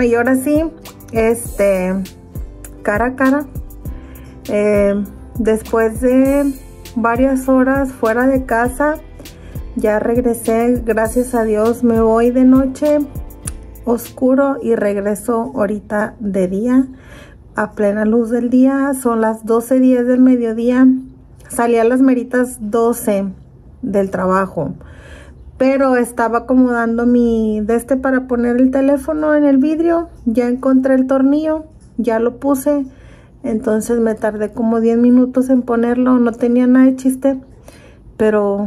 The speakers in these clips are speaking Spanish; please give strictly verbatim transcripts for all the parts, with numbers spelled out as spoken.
Bueno, y ahora sí, este, cara a cara, eh, después de varias horas fuera de casa, ya regresé, gracias a Dios. Me voy de noche oscuro y regreso ahorita de día, a plena luz del día. Son las doce diez del mediodía. Salí a las meritas doce del trabajo, pero estaba acomodando mi de este para poner el teléfono en el vidrio. Ya encontré el tornillo, ya lo puse, entonces me tardé como diez minutos en ponerlo. No tenía nada de chiste, pero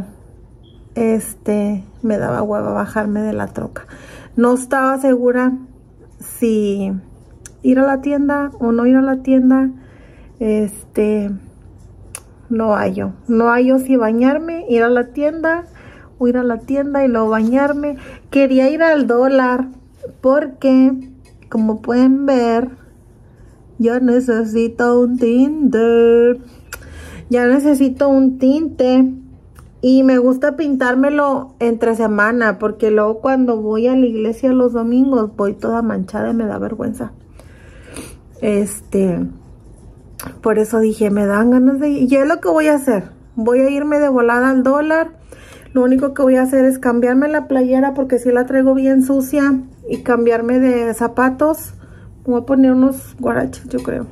este me daba hueva bajarme de la troca. No estaba segura si ir a la tienda o no ir a la tienda. Este no hallo, no hallo si bañarme, ir a la tienda o ir a la tienda y luego bañarme. Quería ir al dólar porque, como pueden ver, ya necesito un tinte. Ya necesito un tinte. Y me gusta pintármelo entre semana, porque luego cuando voy a la iglesia los domingos voy toda manchada y me da vergüenza. Este, por eso dije, me dan ganas de ir. Y es lo que voy a hacer. Voy a irme de volada al dólar. Lo único que voy a hacer es cambiarme la playera, porque si la traigo bien sucia, y cambiarme de zapatos. Voy a poner unos guaraches, yo creo,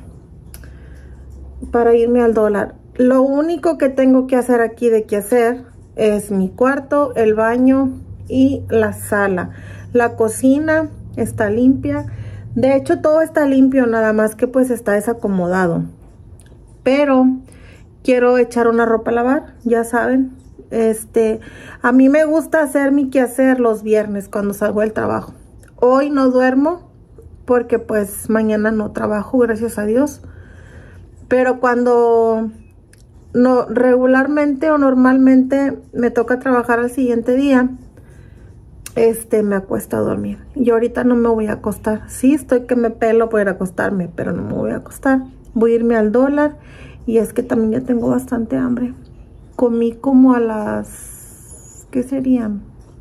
para irme al dólar. Lo único que tengo que hacer aquí de qué hacer es mi cuarto, el baño y la sala. La cocina está limpia. De hecho, todo está limpio, nada más que pues está desacomodado. Pero quiero echar una ropa a lavar, ya saben. Este, a mí me gusta hacer mi quehacer los viernes cuando salgo del trabajo. Hoy no duermo porque pues mañana no trabajo, gracias a Dios. Pero cuando no, regularmente o normalmente me toca trabajar al siguiente día, este, me acuesto a dormir. Y ahorita no me voy a acostar. Sí, estoy que me pelo por ir a acostarme, pero no me voy a acostar. Voy a irme al dólar. Y es que también ya tengo bastante hambre. Comí como a las, ¿qué serían?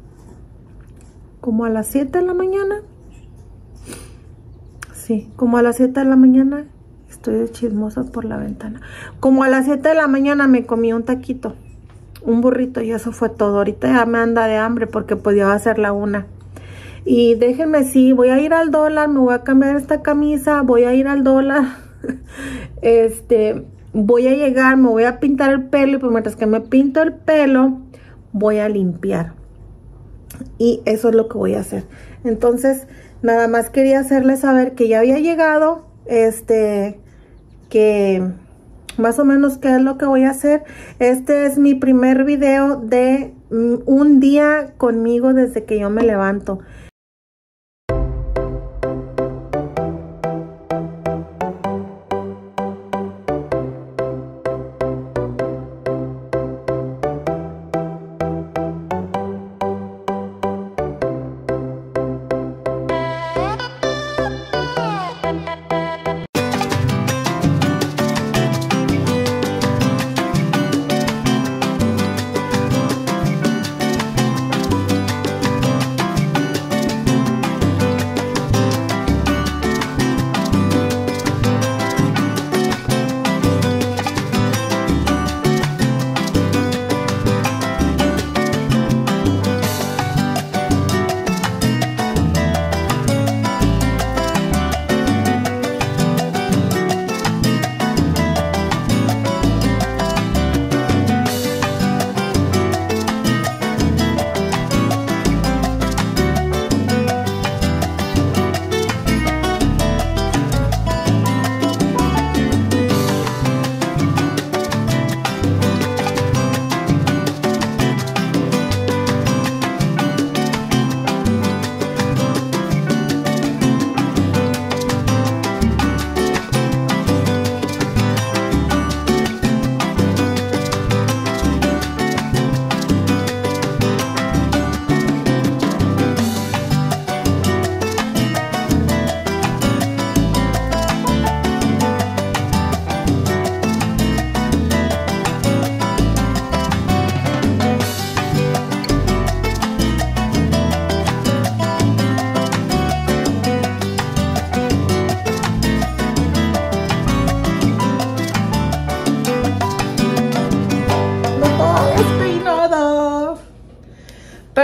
Como a las siete de la mañana. Sí, como a las siete de la mañana. Estoy de chismosa por la ventana. Como a las siete de la mañana me comí un taquito, un burrito, y eso fue todo. Ahorita ya me anda de hambre porque podía hacer la una. Y déjenme, sí, voy a ir al dólar, me voy a cambiar esta camisa, voy a ir al dólar. Este, voy a llegar, me voy a pintar el pelo, y pues mientras que me pinto el pelo, voy a limpiar. Y eso es lo que voy a hacer. Entonces, nada más quería hacerles saber que ya había llegado, este... que más o menos qué es lo que voy a hacer. Este es mi primer video de un día conmigo desde que yo me levanto.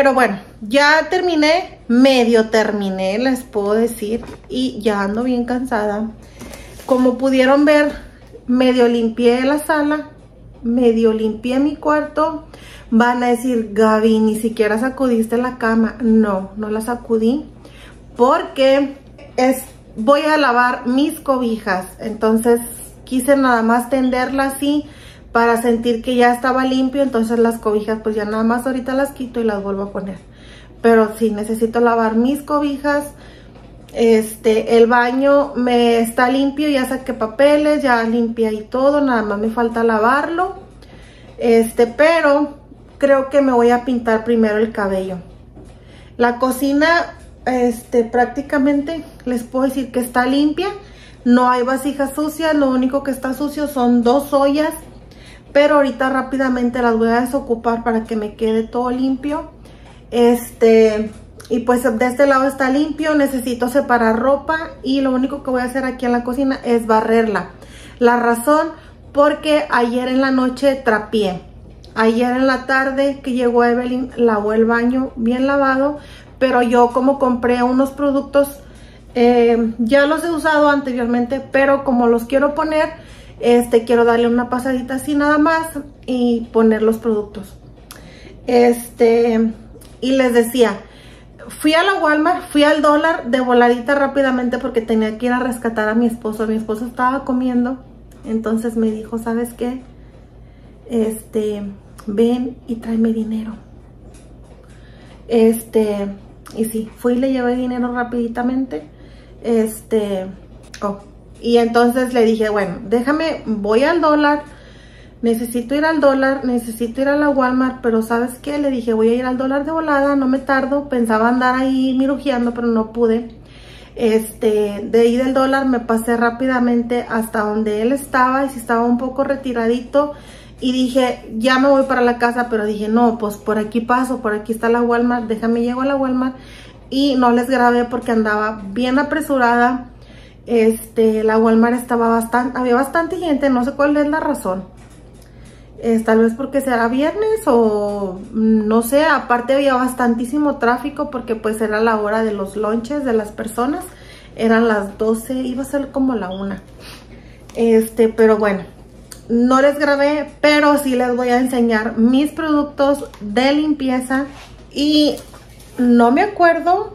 Pero bueno, ya terminé, medio terminé, les puedo decir, y ya ando bien cansada. Como pudieron ver, medio limpié la sala, medio limpié mi cuarto. Van a decir, Gaby, ni siquiera sacudiste la cama. No, no la sacudí porque es, voy a lavar mis cobijas. Entonces quise nada más tenderla así para sentir que ya estaba limpio. Entonces las cobijas pues ya nada más ahorita las quito y las vuelvo a poner. Pero sí, necesito lavar mis cobijas. Este, el baño me está limpio, ya saqué papeles, ya limpié ahí todo, nada más me falta lavarlo. Este, pero creo que me voy a pintar primero el cabello. La cocina, este, prácticamente les puedo decir que está limpia. No hay vasijas sucias, lo único que está sucio son dos ollas. Pero ahorita rápidamente las voy a desocupar para que me quede todo limpio. Este, y pues de este lado está limpio, necesito separar ropa. Y lo único que voy a hacer aquí en la cocina es barrerla. La razón, porque ayer en la noche trapié. Ayer en la tarde que llegó Evelyn, lavó el baño bien lavado. Pero yo como compré unos productos, eh, ya los he usado anteriormente, pero como los quiero poner, este, quiero darle una pasadita así nada más y poner los productos. Este, y les decía, fui a la Walmart, fui al dólar de voladita rápidamente porque tenía que ir a rescatar a mi esposo. Mi esposo estaba comiendo, entonces me dijo, ¿sabes qué? Este, ven y tráeme dinero. Este, y sí, fui y le llevé dinero rapiditamente. Este, oh, y entonces le dije, bueno, déjame, voy al dólar. Necesito ir al dólar, necesito ir a la Walmart, pero ¿sabes qué? Le dije, voy a ir al dólar de volada, no me tardo. Pensaba andar ahí mirujeando, pero no pude. Este, de ahí del dólar me pasé rápidamente hasta donde él estaba, y si estaba un poco retiradito. Y dije, ya me voy para la casa, pero dije, no, pues por aquí paso, por aquí está la Walmart, déjame llego a la Walmart. Y no les grabé porque andaba bien apresurada. Este, la Walmart estaba bastante, había bastante gente, no sé cuál es la razón. Es, tal vez porque será viernes o no sé, aparte había bastantísimo tráfico porque pues era la hora de los lunches de las personas. Eran las doce, iba a ser como la una. Este, pero bueno, no les grabé, pero sí les voy a enseñar mis productos de limpieza. Y no me acuerdo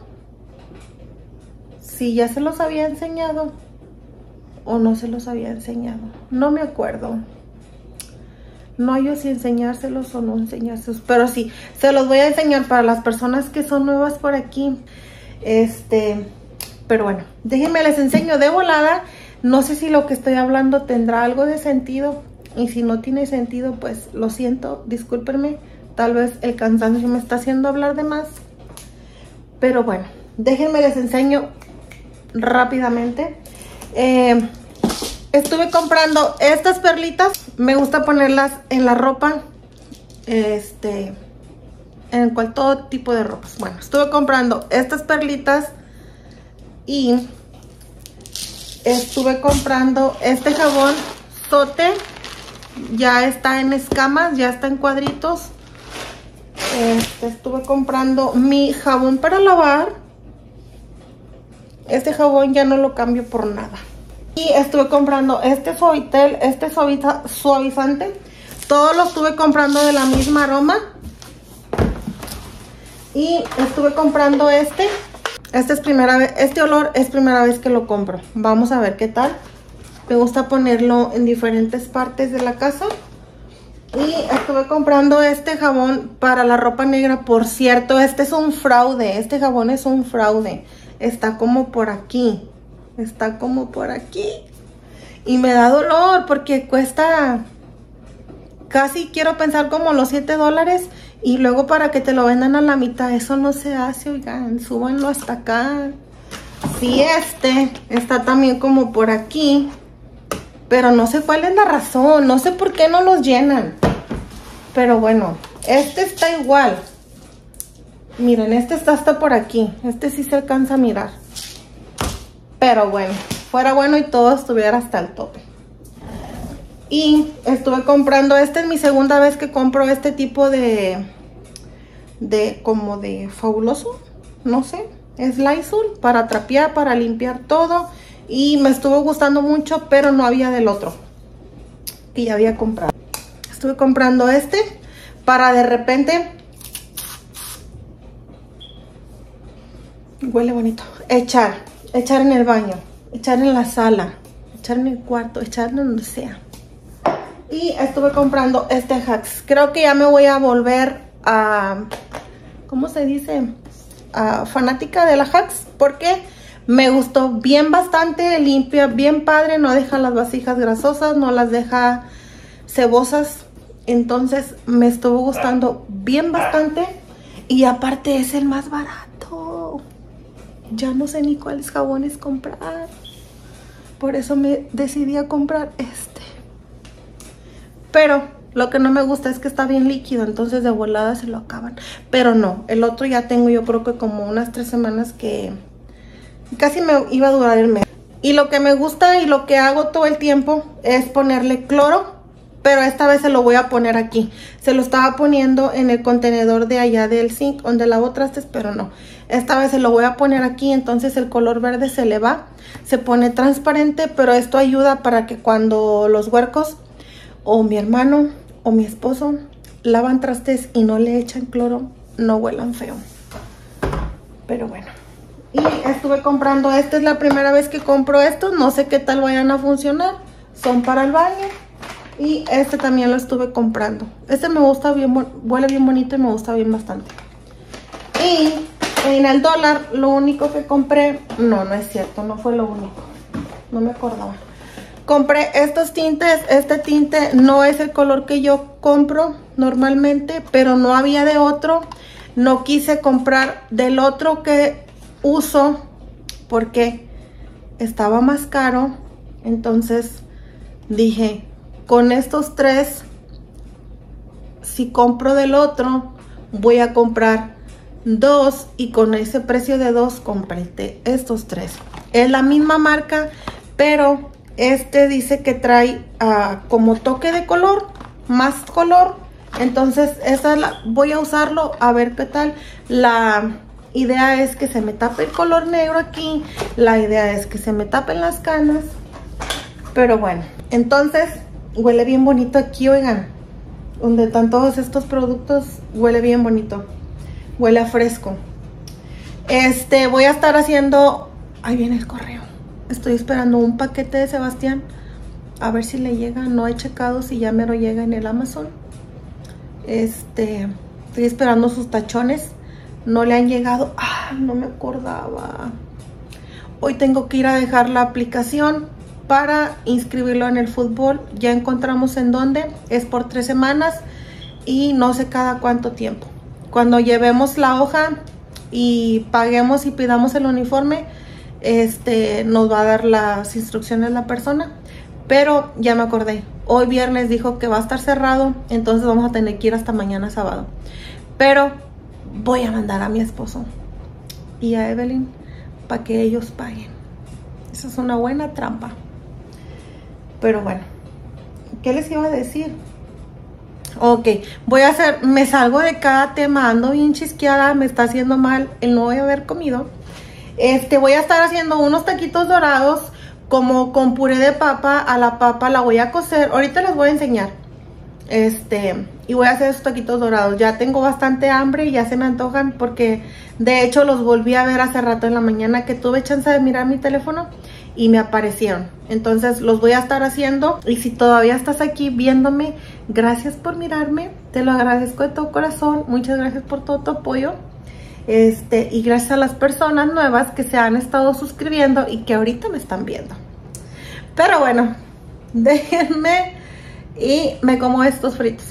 si ya se los había enseñado o no se los había enseñado. No me acuerdo. No yo si enseñárselos o no enseñárselos, pero sí, se los voy a enseñar para las personas que son nuevas por aquí. Este, pero bueno, déjenme les enseño de volada. No sé si lo que estoy hablando tendrá algo de sentido, y si no tiene sentido, pues lo siento, discúlpenme. Tal vez el cansancio me está haciendo hablar de más. Pero bueno, déjenme les enseño rápidamente. Eh, estuve comprando estas perlitas. Me gusta ponerlas en la ropa. Este, en cual todo tipo de ropas. Bueno, estuve comprando estas perlitas. Y estuve comprando este jabón Sote. Ya está en escamas, ya está en cuadritos. Este, estuve comprando mi jabón para lavar. Este jabón ya no lo cambio por nada. Y estuve comprando este Suavitel, este suaviza, suavizante. Todos los estuve comprando de la misma aroma. Y estuve comprando este. Este es primera vez, este olor es primera vez que lo compro. Vamos a ver qué tal. Me gusta ponerlo en diferentes partes de la casa. Y estuve comprando este jabón para la ropa negra. Por cierto, este es un fraude. Este jabón es un fraude. Está como por aquí. Está como por aquí. Y me da dolor porque cuesta casi, quiero pensar, como los siete dólares. Y luego para que te lo vendan a la mitad. Eso no se hace, oigan. Súbanlo hasta acá. Sí, este está también como por aquí. Pero no sé cuál es la razón. No sé por qué no los llenan. Pero bueno, este está igual. Miren, este está hasta por aquí. Este sí se alcanza a mirar. Pero bueno, fuera bueno y todo estuviera hasta el tope. Y estuve comprando, esta es mi segunda vez que compro este tipo de, de como de Fabuloso, no sé, es Lysol para trapear, para limpiar todo. Y me estuvo gustando mucho, pero no había del otro que ya había comprado. Estuve comprando este para de repente, huele bonito, echar, echar en el baño, echar en la sala, echar en el cuarto, echar en donde sea. Y estuve comprando este Axe. Creo que ya me voy a volver a, ¿cómo se dice? A fanática de la Axe, porque me gustó bien bastante, limpia, bien padre, no deja las vasijas grasosas, no las deja cebosas. Entonces me estuvo gustando bien bastante. Y aparte es el más barato. Ya no sé ni cuáles jabones comprar. Por eso me decidí a comprar este. Pero lo que no me gusta es que está bien líquido, entonces de volada se lo acaban. Pero no, el otro ya tengo yo creo que como unas tres semanas que casi me iba a durar el mes. Y lo que me gusta y lo que hago todo el tiempo es ponerle cloro. Pero esta vez se lo voy a poner aquí. Se lo estaba poniendo en el contenedor de allá del zinc, donde lavo trastes, pero no. Esta vez se lo voy a poner aquí, entonces el color verde se le va. Se pone transparente, pero esto ayuda para que cuando los huercos o mi hermano o mi esposo lavan trastes y no le echan cloro, no huelan feo. Pero bueno. Y estuve comprando, esta es la primera vez que compro estos. No sé qué tal vayan a funcionar. Son para el baño. Y este también lo estuve comprando. Este me gusta bien, huele bien bonito y me gusta bien bastante. Y en el dólar lo único que compré, no, no es cierto, no fue lo único. No me acordaba. Compré estos tintes. Este tinte no es el color que yo compro normalmente, pero no había de otro. No quise comprar del otro que uso porque estaba más caro. Entonces dije, con estos tres, si compro del otro, voy a comprar dos y con ese precio de dos compré estos tres. Es la misma marca, pero este dice que trae uh, como toque de color, más color. Entonces esa es la, voy a usarlo a ver qué tal. La idea es que se me tape el color negro aquí. La idea es que se me tapen las canas. Pero bueno, entonces huele bien bonito aquí, oigan. Donde están todos estos productos, huele bien bonito. Huele a fresco. Este, voy a estar haciendo... Ahí viene el correo. Estoy esperando un paquete de Sebastián. A ver si le llega. No he checado si ya me lo llega en el Amazon. Este, estoy esperando sus tachones. No le han llegado. Ah, no me acordaba. Hoy tengo que ir a dejar la aplicación para inscribirlo en el fútbol. Ya encontramos en dónde. Es por tres semanas y no sé cada cuánto tiempo. Cuando llevemos la hoja y paguemos y pidamos el uniforme, este nos va a dar las instrucciones la persona. Pero ya me acordé, hoy viernes dijo que va a estar cerrado, entonces vamos a tener que ir hasta mañana sábado. Pero voy a mandar a mi esposo y a Evelyn para que ellos paguen. Esa es una buena trampa. Pero bueno, ¿qué les iba a decir? Ok, voy a hacer, me salgo de cada tema, ando bien chisqueada, me está haciendo mal el no haber comido. Este, voy a estar haciendo unos taquitos dorados como con puré de papa. A la papa la voy a cocer, ahorita les voy a enseñar. Este, y voy a hacer esos taquitos dorados. Ya tengo bastante hambre y ya se me antojan porque de hecho los volví a ver hace rato en la mañana que tuve chance de mirar mi teléfono y me aparecieron. Entonces los voy a estar haciendo. Y si todavía estás aquí viéndome, gracias por mirarme, te lo agradezco de todo corazón. Muchas gracias por todo tu apoyo. Este, y gracias a las personas nuevas que se han estado suscribiendo y que ahorita me están viendo. Pero bueno, déjenme y me como estos fritos.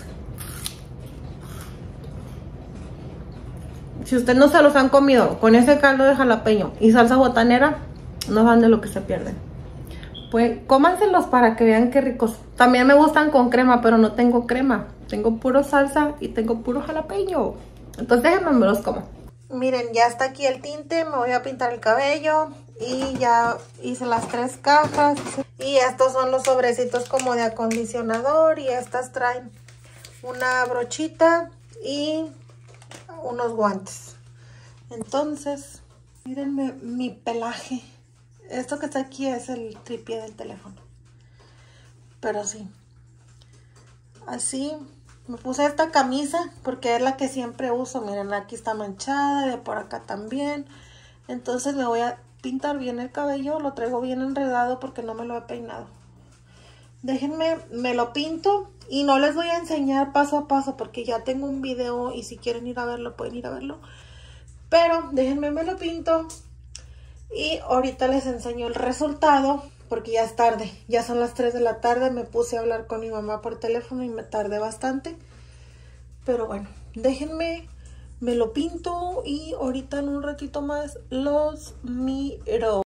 Si ustedes no se los han comido con ese caldo de jalapeño y salsa botanera, no saben de lo que se pierden. Pues cómanselos para que vean qué ricos. También me gustan con crema, pero no tengo crema. Tengo puro salsa y tengo puro jalapeño. Entonces déjenme me los como. Miren, ya está aquí el tinte. Me voy a pintar el cabello. Y ya hice las tres cajas. Y estos son los sobrecitos como de acondicionador. Y estas traen una brochita y unos guantes. Entonces, mírenme mi pelaje. Esto que está aquí es el tripié del teléfono. Pero sí. Así me puse esta camisa porque es la que siempre uso. Miren, aquí está manchada y de por acá también. Entonces me voy a pintar bien el cabello. Lo traigo bien enredado porque no me lo he peinado. Déjenme, me lo pinto. Y no les voy a enseñar paso a paso porque ya tengo un video. Y si quieren ir a verlo, pueden ir a verlo. Pero déjenme, me lo pinto. Y ahorita les enseño el resultado. Porque ya es tarde, ya son las tres de la tarde, me puse a hablar con mi mamá por teléfono y me tardé bastante. Pero bueno, déjenme, me lo pinto y ahorita en un ratito más los miro.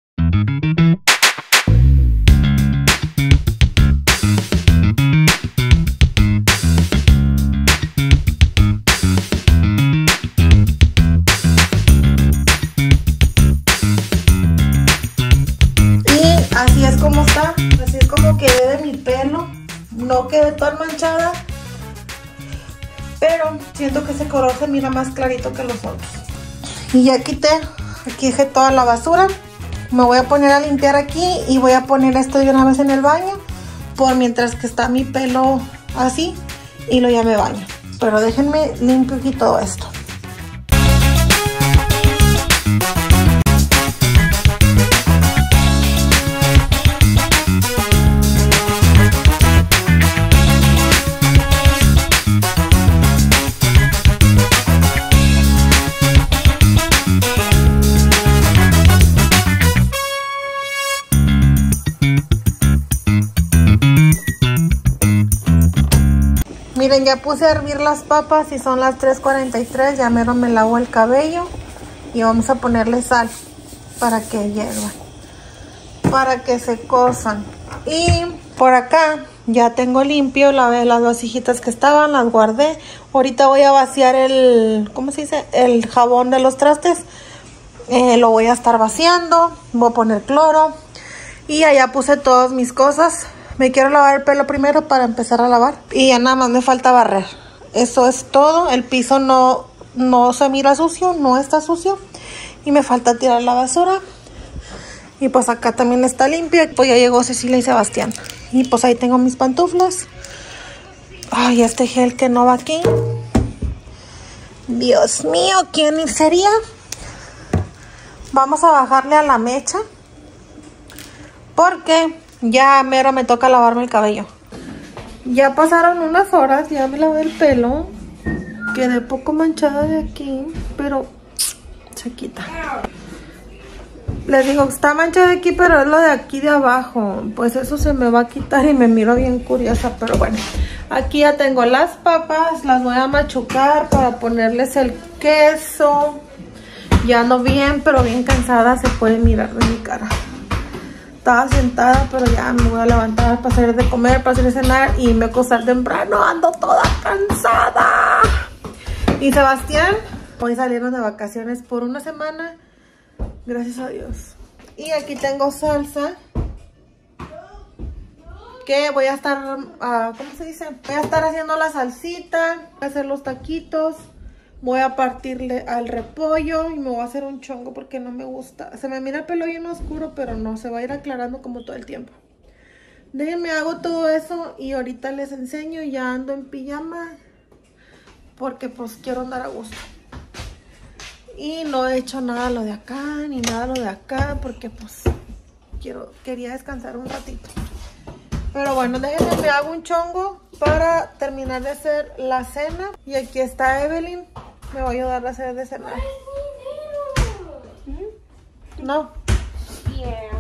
Así es como está, así es como quedé de mi pelo. No quedé tan manchada, pero siento que ese color se mira más clarito que los otros. Y ya quité, aquí dejé toda la basura. Me voy a poner a limpiar aquí y voy a poner esto de una vez en el baño, por mientras que está mi pelo así y lo ya me baño. Pero déjenme limpio aquí todo esto. Miren, ya puse a hervir las papas y son las tres cuarenta y tres. Ya mero me lavo el cabello y vamos a ponerle sal para que hiervan, para que se cosan. Y por acá ya tengo limpio, lavé las vasijitas que estaban, las guardé. Ahorita voy a vaciar el, ¿cómo se dice? El jabón de los trastes. Eh, lo voy a estar vaciando, voy a poner cloro. Y allá puse todas mis cosas. Me quiero lavar el pelo primero para empezar a lavar. Y ya nada más me falta barrer. Eso es todo. El piso no, no se mira sucio, no está sucio. Y me falta tirar la basura. Y pues acá también está limpio. Pues ya llegó Cecilia y Sebastián. Y pues ahí tengo mis pantuflas. Ay, este gel que no va aquí. Dios mío, ¿quién sería? Vamos a bajarle a la mecha. Porque ya mero me toca lavarme el cabello. Ya pasaron unas horas, ya me lavé el pelo. Quedé poco manchada de aquí, pero se quita. Les digo, está manchada de aquí, pero es lo de aquí de abajo. Pues eso se me va a quitar y me miro bien curiosa, pero bueno. Aquí ya tengo las papas, las voy a machucar para ponerles el queso. Ya ando bien, pero bien cansada, se puede mirar de mi cara. Estaba sentada, pero ya me voy a levantar para hacer de comer, para hacer de cenar y me acostar temprano. Ando toda cansada. Y Sebastián, hoy salieron de vacaciones por una semana. Gracias a Dios. Y aquí tengo salsa. Que voy a estar, uh, ¿cómo se dice? Voy a estar haciendo la salsita, voy a hacer los taquitos. Voy a partirle al repollo y me voy a hacer un chongo porque no me gusta. Se me mira el pelo bien oscuro, pero no, se va a ir aclarando como todo el tiempo. Déjenme, hago todo eso y ahorita les enseño. Ya ando en pijama porque pues quiero andar a gusto. Y no he hecho nada lo de acá, ni nada lo de acá, porque pues quiero, quería descansar un ratito. Pero bueno, déjenme, me hago un chongo para terminar de hacer la cena. Y aquí está Evelyn. Me voy a ayudar a hacer de cenar. No. Yeah.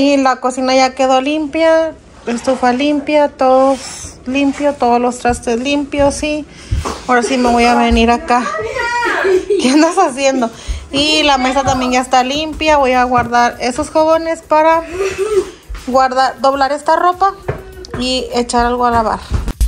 Y la cocina ya quedó limpia, estufa limpia, todo limpio, todos los trastes limpios. Y ahora sí me voy a venir acá. ¿Qué andas haciendo? Y la mesa también ya está limpia. Voy a guardar esos jabones para guardar, doblar esta ropa y echar algo a lavar.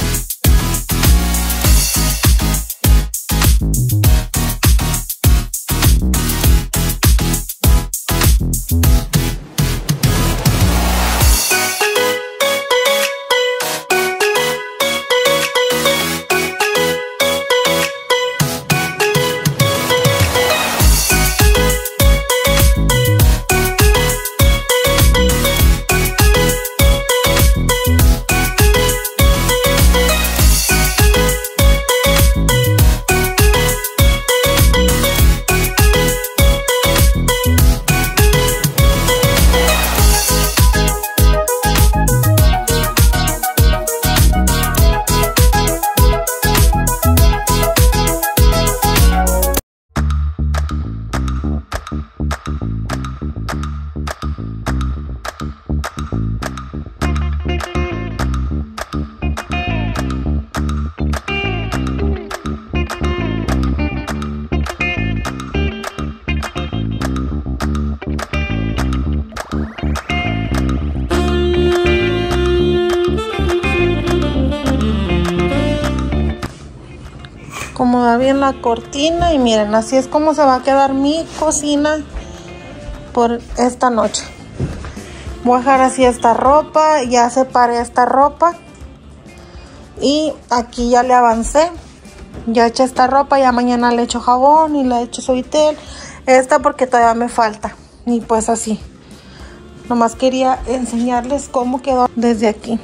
Acomodar bien la cortina y miren, así es como se va a quedar mi cocina por esta noche. Voy a dejar así esta ropa, ya separé esta ropa y aquí ya le avancé, ya eché esta ropa, ya mañana le echo jabón y le echo suavitel, esta porque todavía me falta. Y pues así, nomás quería enseñarles cómo quedó desde aquí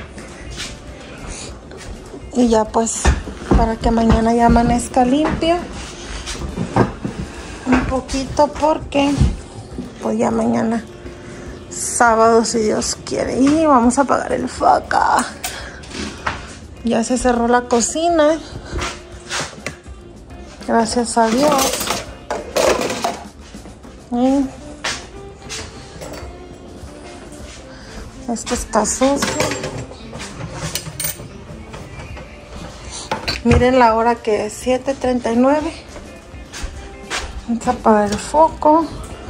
y ya pues para que mañana ya amanezca limpio un poquito, porque pues ya mañana sábado si Dios quiere. Y vamos a apagar el foco. Ya se cerró la cocina, gracias a Dios. Y esto está sucio. Miren la hora que es, siete treinta y nueve. Vamos a apagar el foco.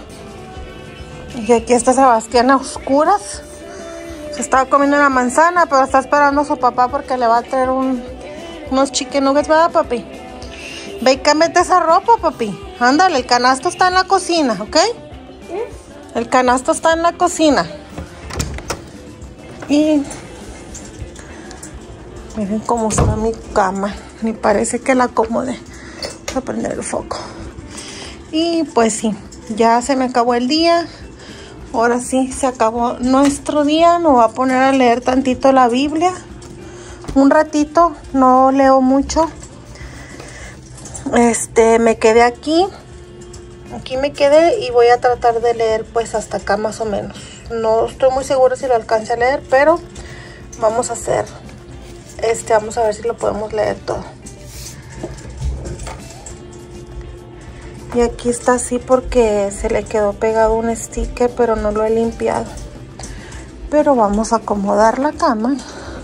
Y aquí está Sebastián a oscuras. Se estaba comiendo una manzana, pero está esperando a su papá porque le va a traer un, unos chicken nuggets, ¿verdad, papi? Ve y cámbiate esa ropa, papi. Ándale, el canasto está en la cocina, ¿ok? El canasto está en la cocina. Y miren cómo está mi cama. Ni parece que la acomode. Voy a prender el foco. Y pues sí, ya se me acabó el día. Ahora sí, se acabó nuestro día. Me voy a poner a leer tantito la Biblia. Un ratito, no leo mucho. Este, me quedé aquí. Aquí me quedé y voy a tratar de leer pues hasta acá más o menos. No estoy muy segura si lo alcance a leer, pero vamos a hacer. Este, vamos a ver si lo podemos leer todo. Y aquí está así porque se le quedó pegado un sticker, pero no lo he limpiado. Pero vamos a acomodar la cama.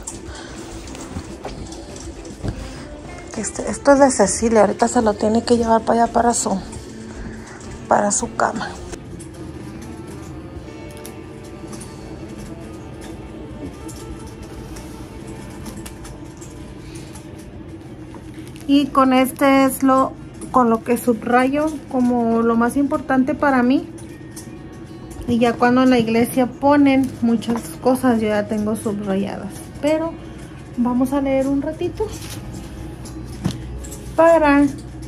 Este, esto es de Cecilia, ahorita se lo tiene que llevar para allá para su, para su cama. Y con este es lo con lo que subrayo como lo más importante para mí. Y ya cuando en la iglesia ponen muchas cosas yo ya tengo subrayadas. Pero vamos a leer un ratito para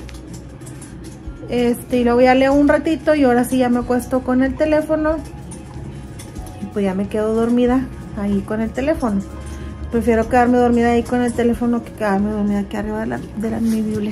este y lo voy a leer un ratito y ahora sí ya me acuesto con el teléfono y pues ya me quedo dormida ahí con el teléfono. Prefiero quedarme dormida ahí con el teléfono que quedarme dormida aquí arriba de, la, de la, mi Biblia.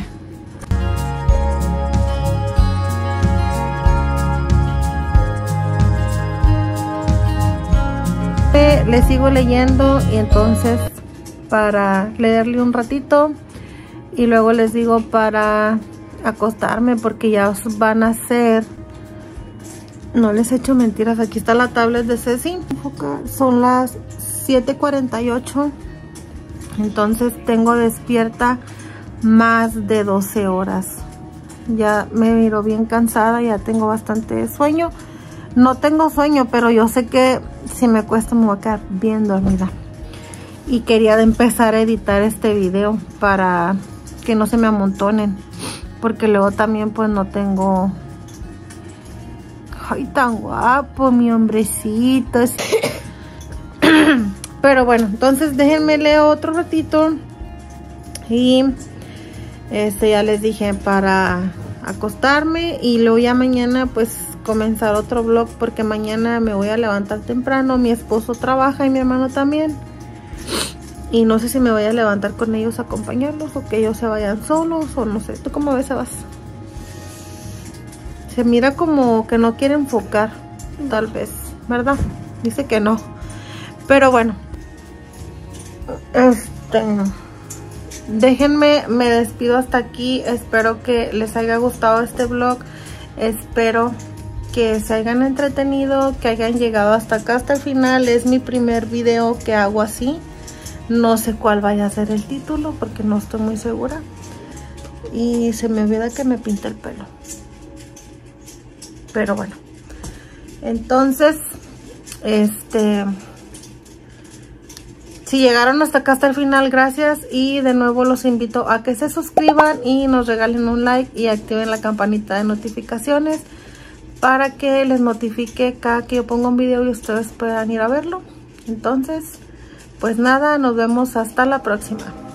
Le sigo leyendo y entonces para leerle un ratito y luego les digo para acostarme porque ya van a ser No les echo mentiras, aquí está la tablet de Ceci. Son las siete cuarenta y ocho. Entonces tengo despierta más de doce horas. Ya me miro bien cansada, ya tengo bastante sueño. No tengo sueño, pero yo sé que si me cuesta me voy a quedar bien dormida. Y quería empezar a editar este video para que no se me amontonen. Porque luego también pues no tengo... Ay, tan guapo mi hombrecito. Pero bueno, entonces déjenme leer otro ratito. Y este ya les dije para acostarme. Y luego ya mañana pues comenzar otro vlog, porque mañana me voy a levantar temprano. Mi esposo trabaja y mi hermano también. Y no sé si me voy a levantar con ellos a acompañarlos o que ellos se vayan solos o no sé. ¿Tú cómo ves, Sebas? Se mira como que no quiere enfocar, tal vez, ¿verdad? Dice que no. Pero bueno. Este... Déjenme, me despido hasta aquí. Espero que les haya gustado este vlog. Espero que se hayan entretenido, que hayan llegado hasta acá, hasta el final. Es mi primer video que hago así. No sé cuál vaya a ser el título porque no estoy muy segura. Y se me olvida que me pinté el pelo. Pero bueno. Entonces, este... si llegaron hasta acá, hasta el final, gracias. Y de nuevo los invito a que se suscriban y nos regalen un like y activen la campanita de notificaciones para que les notifique cada que yo ponga un video y ustedes puedan ir a verlo. Entonces... pues nada, nos vemos hasta la próxima.